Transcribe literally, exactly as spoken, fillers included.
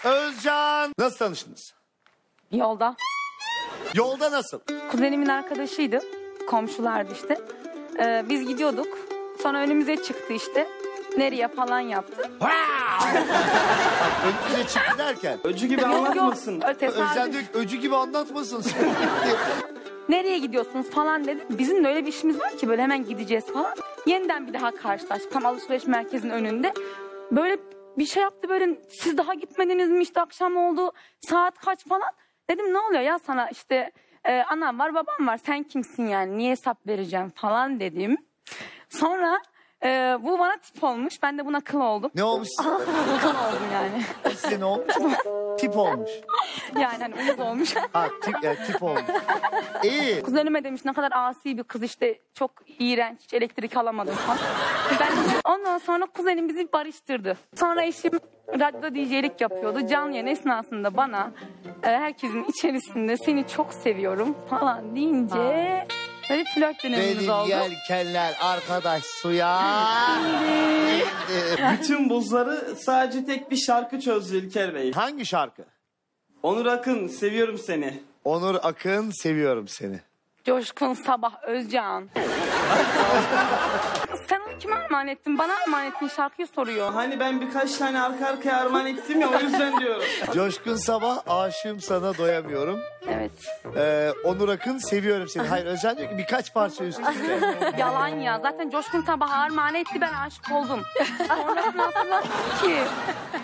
Özcan. Nasıl tanıştınız? Yolda. Yolda nasıl? Kuzenimin arkadaşıydı. Komşulardı işte. Ee, biz gidiyorduk. Sonra önümüze çıktı işte. Nereye falan yaptı. Önümüze çıktı derken. Öcü gibi Yok yok. anlatmasın. Tesadüf. Özcan diyor ki öcü gibi anlatmasın. Nereye gidiyorsunuz falan dedi. Bizim de öyle bir işimiz var ki böyle hemen gideceğiz falan. Yeniden bir daha karşılaştık. Tam alışveriş merkezinin önünde. Böyle bir şey yaptı böyle. Siz daha gitmediniz mi işte akşam oldu. Saat kaç falan. Dedim ne oluyor ya sana işte e, anam var babam var. Sen kimsin yani niye hesap vereceğim falan dedim. Sonra e, bu bana tip olmuş. Ben de buna kıl oldum. Ne olmuş? Kıl oldum yani. Size ne olmuş? Tip olmuş. Yani hani uyuz olmuş. Ha tip, ya, tip olmuş. İyi. Kuzenime demiş ne kadar asi bir kız işte çok iğrenç hiç elektrik alamadım falan. Ben ondan sonra kuzenim bizi barıştırdı. Sonra eşim radyo D J'lik yapıyordu. Canlı yayın esnasında bana e, herkesin içerisinde seni çok seviyorum falan deyince böyle flört dönemimiz Benim oldu. yelkenler arkadaş suya. Bütün buzları sadece tek bir şarkı çözdü İlker Bey. Hangi şarkı? Onur Akın, seviyorum seni. Onur Akın, seviyorum seni. Coşkun Sabah Özcan. Sen onu kime armağan ettin? Bana armağan ettiğin şarkıyı soruyor. Hani ben birkaç tane arka arkaya armağan ettim ya, o yüzden diyorum. Coşkun Sabah, aşığım sana doyamıyorum. Evet. Ee, Onur Akın, seviyorum seni. Hayır, Özcan diyor ki birkaç parça üstünde. Yalan ya. Zaten Coşkun Sabah armağan etti ben aşık oldum. Sonrasını hatırlamıyorum ki.